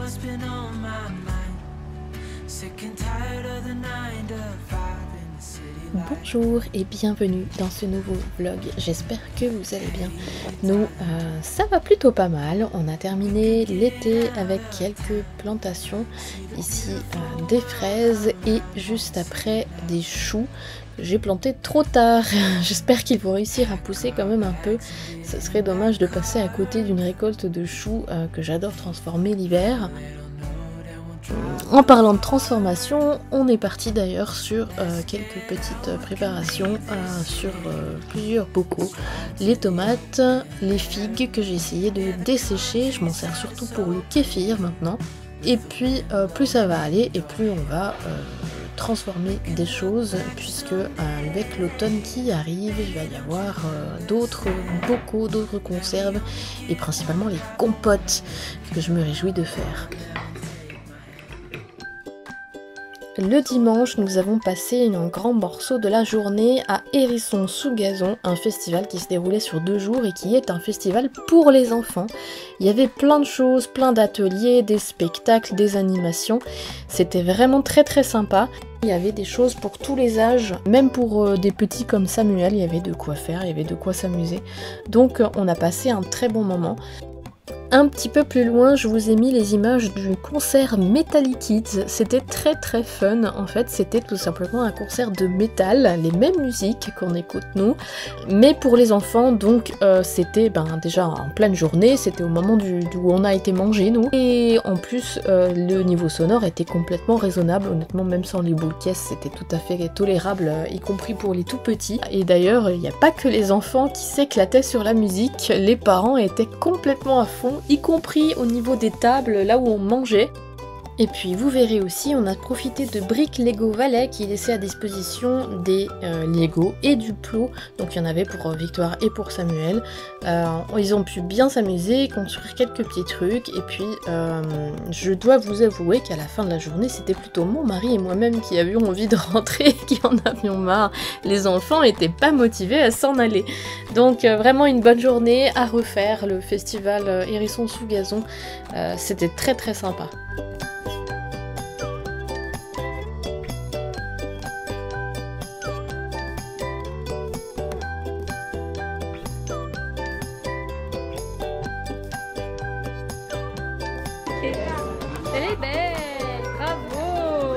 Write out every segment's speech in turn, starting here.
Bonjour et bienvenue dans ce nouveau vlog, j'espère que vous allez bien. Nous, ça va plutôt pas mal, on a terminé l'été avec quelques plantations, ici des fraises et juste après des choux. J'ai planté trop tard, j'espère qu'ils vont réussir à pousser quand même un peu. Ce serait dommage de passer à côté d'une récolte de choux que j'adore transformer l'hiver. En parlant de transformation, on est parti d'ailleurs sur quelques petites préparations sur plusieurs bocaux. Les tomates, les figues que j'ai essayé de dessécher, je m'en sers surtout pour le kéfir maintenant. Et puis plus ça va aller et plus on va transformer des choses, puisque avec l'automne qui arrive, il va y avoir d'autres bocaux, d'autres conserves et principalement les compotes que je me réjouis de faire. Le dimanche, nous avons passé un grand morceau de la journée à Hérisson sous gazon, un festival qui se déroulait sur 2 jours et qui est un festival pour les enfants. Il y avait plein de choses, plein d'ateliers, des spectacles, des animations. C'était vraiment très très sympa. Il y avait des choses pour tous les âges, même pour des petits comme Samuel, il y avait de quoi faire, il y avait de quoi s'amuser. Donc on a passé un très bon moment. Un petit peu plus loin, je vous ai mis les images du concert Metallic Kids. C'était très très fun. En fait, c'était tout simplement un concert de métal, les mêmes musiques qu'on écoute nous, mais pour les enfants. Donc c'était déjà en pleine journée, c'était au moment où on a été mangé nous. Et en plus, le niveau sonore était complètement raisonnable. Honnêtement, même sans les boules caisses, c'était tout à fait tolérable, y compris pour les tout petits. Et d'ailleurs, il n'y a pas que les enfants qui s'éclataient sur la musique. Les parents étaient complètement à fond, y compris au niveau des tables, là où on mangeait. Et puis vous verrez aussi, on a profité de Brick Lego Valley qui laissait à disposition des Lego et du plot. Donc il y en avait pour Victoire et pour Samuel. Ils ont pu bien s'amuser, construire quelques petits trucs. Et puis je dois vous avouer qu'à la fin de la journée, c'était plutôt mon mari et moi-même qui avions envie de rentrer, qui en avions marre. Les enfants n'étaient pas motivés à s'en aller. Donc vraiment une bonne journée à refaire, le festival Hérisson sous gazon. C'était très très sympa. Elle est belle, bravo.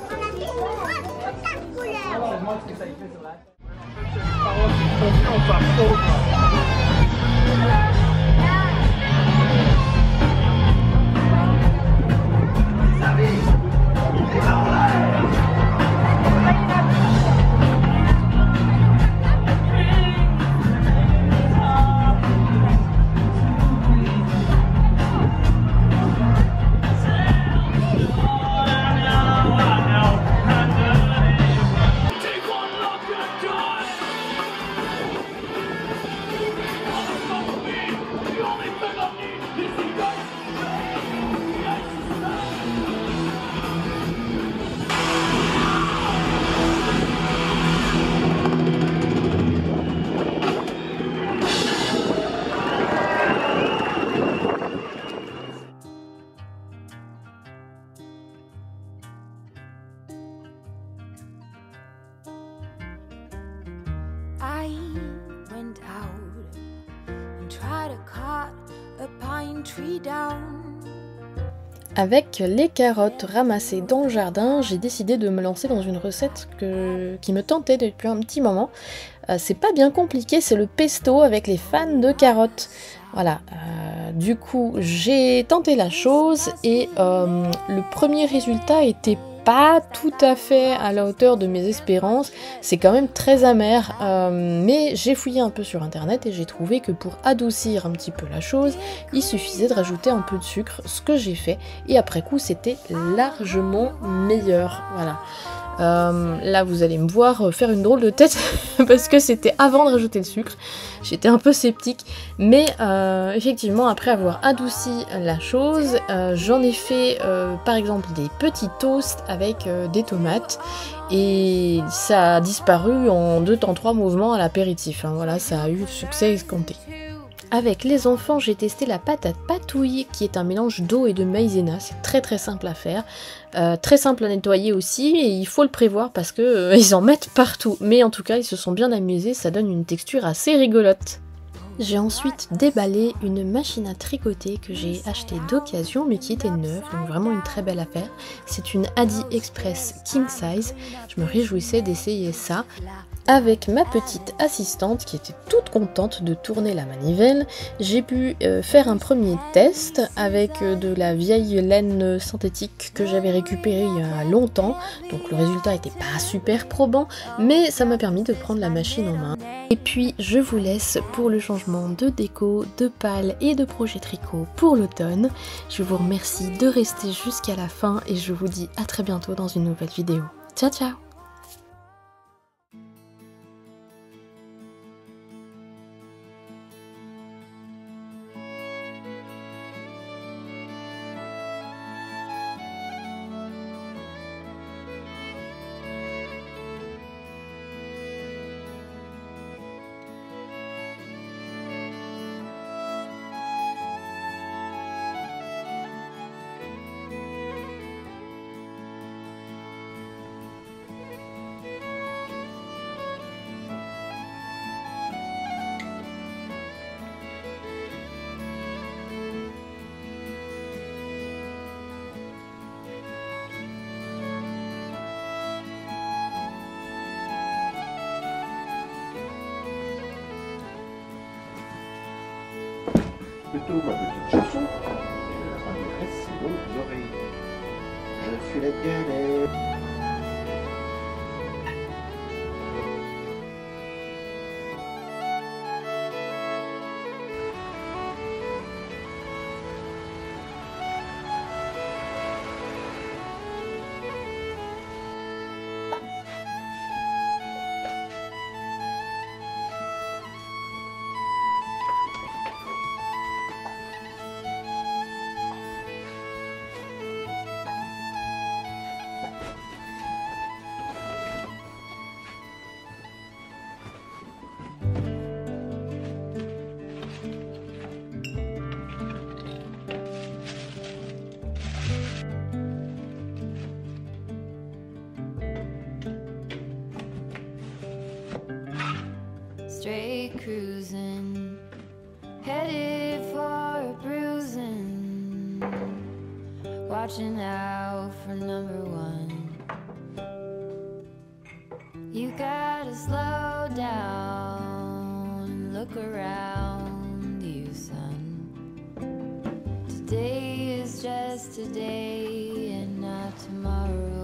I went out and tried to cut a pine tree down. Avec les carottes ramassées dans le jardin, j'ai décidé de me lancer dans une recette qui me tentait depuis un petit moment. C'est pas bien compliqué, c'est le pesto avec les fans de carottes. Voilà, du coup j'ai tenté la chose et le premier résultat était pas tout à fait à la hauteur de mes espérances, c'est quand même très amer, mais j'ai fouillé un peu sur internet et j'ai trouvé que pour adoucir un petit peu la chose, il suffisait de rajouter un peu de sucre, ce que j'ai fait, et après coup c'était largement meilleur, voilà. Là vous allez me voir faire une drôle de tête parce que c'était avant de rajouter le sucre, j'étais un peu sceptique, mais effectivement après avoir adouci la chose, j'en ai fait par exemple des petits toasts avec des tomates et ça a disparu en 2 temps 3 mouvements à l'apéritif, hein. Voilà, ça a eu le succès escompté. Avec les enfants, j'ai testé la patate patouille souille qui est un mélange d'eau et de maïzena. C'est très simple à faire, très simple à nettoyer aussi, et il faut le prévoir parce que ils en mettent partout. Mais en tout cas, ils se sont bien amusés, ça donne une texture assez rigolote. J'ai ensuite déballé une machine à tricoter que j'ai achetée d'occasion mais qui était neuve, donc vraiment une très belle affaire. C'est une Adi Express King Size, je me réjouissais d'essayer ça avec ma petite assistante qui était toute contente de tourner la manivelle. J'ai pu faire un premier test avec de la vieille laine synthétique que j'avais récupérée il y a longtemps, donc le résultat était pas super probant, mais ça m'a permis de prendre la machine en main. Et puis je vous laisse pour le changement de déco, de pales et de projet tricot pour l'automne. Je vous remercie de rester jusqu'à la fin et je vous dis à très bientôt dans une nouvelle vidéo. Ciao ciao! Plutôt ma petite chanson, et le lapin me reste ses longues oreilles. Je suis la galère. Straight cruising, headed for a bruising, watching out for number one. You gotta slow down and look around you, son. Today is just today and not tomorrow.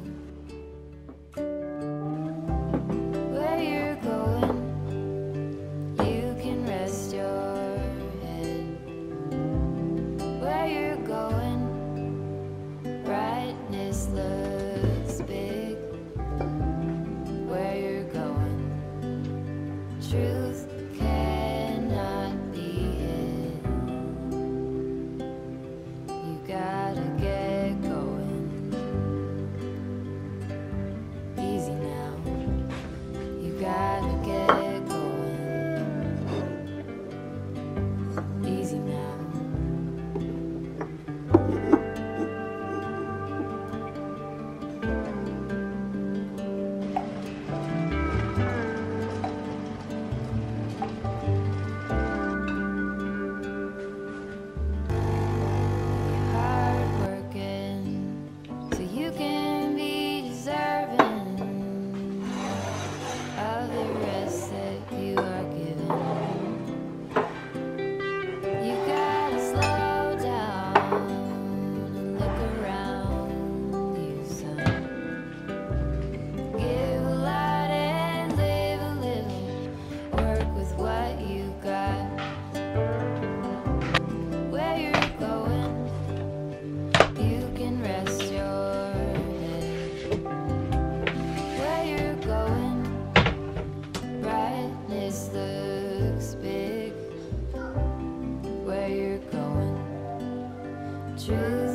Where you're going, you can rest your head. Where you're going, brightness looks big. Where you're going, truth cannot be hid. You gotta get going. Easy now. You gotta get going. Easy now. Hard working so you can be deserving of the rest that you are given. You gotta slow down and look around you, son. Give a lot and live a little. Work with what you got. Where you're going, you can rest your head. Where you're going, brightness looks big. Where you're going, truth